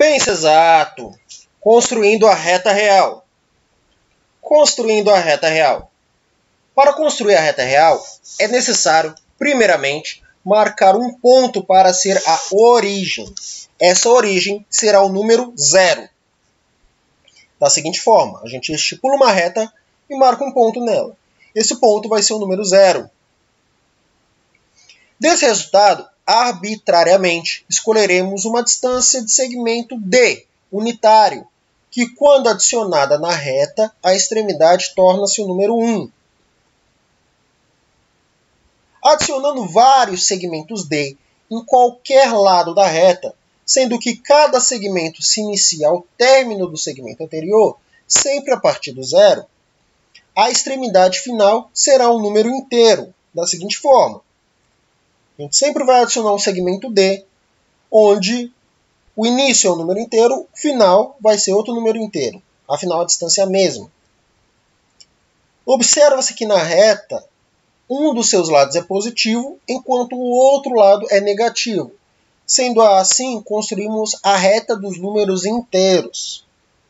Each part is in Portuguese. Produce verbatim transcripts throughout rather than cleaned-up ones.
Pense exato. Construindo a reta real. Construindo a reta real. Para construir a reta real, é necessário, primeiramente, marcar um ponto para ser a origem. Essa origem será o número zero. Da seguinte forma, a gente estipula uma reta e marca um ponto nela. Esse ponto vai ser o número zero. Desse resultado, arbitrariamente, escolheremos uma distância de segmento D, unitário, que quando adicionada na reta, a extremidade torna-se o número um. Adicionando vários segmentos D em qualquer lado da reta, sendo que cada segmento se inicia ao término do segmento anterior, sempre a partir do zero, a extremidade final será um número inteiro, da seguinte forma. A gente sempre vai adicionar um segmento D, onde o início é um número inteiro, o final vai ser outro número inteiro. Afinal, a distância é a mesma. Observa-se que na reta, um dos seus lados é positivo, enquanto o outro lado é negativo. Sendo assim, construímos a reta dos números inteiros.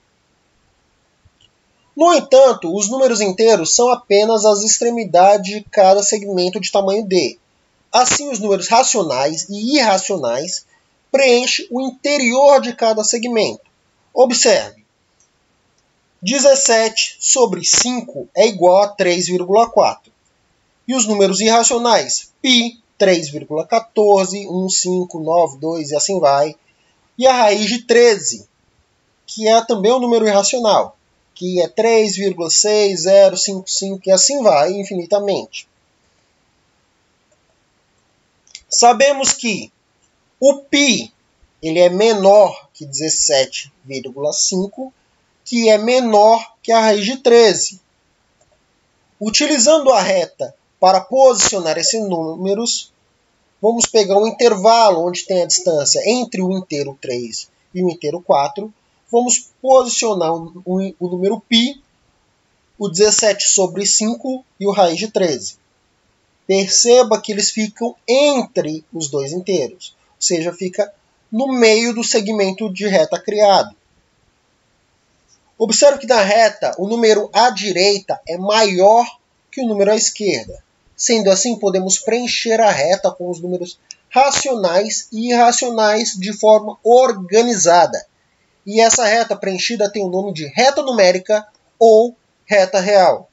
No entanto, os números inteiros são apenas as extremidades de cada segmento de tamanho D. Assim, os números racionais e irracionais preenchem o interior de cada segmento. Observe, dezessete sobre cinco é igual a três vírgula quatro. E os números irracionais, π, três vírgula quatorze, um, cinco, nove, dois e assim vai. E a raiz de treze, que é também um número irracional, que é três vírgula seis zero cinco cinco e assim vai infinitamente. Sabemos que o π ele é menor que dezessete vírgula cinco, que é menor que a raiz de treze. Utilizando a reta para posicionar esses números, vamos pegar um intervalo onde tem a distância entre o inteiro três e o inteiro quatro. Vamos posicionar o, o, o número π, o dezessete sobre cinco e o raiz de treze. Perceba que eles ficam entre os dois inteiros, ou seja, fica no meio do segmento de reta criado. Observe que na reta o número à direita é maior que o número à esquerda. Sendo assim, podemos preencher a reta com os números racionais e irracionais de forma organizada. E essa reta preenchida tem o nome de reta numérica ou reta real.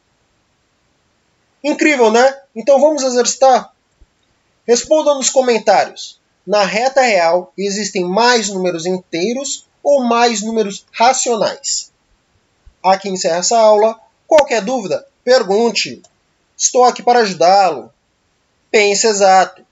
Incrível, né? Então vamos exercitar? Responda nos comentários. Na reta real, existem mais números inteiros ou mais números racionais? Aqui encerra essa aula. Qualquer dúvida, pergunte. Estou aqui para ajudá-lo. Pense exato.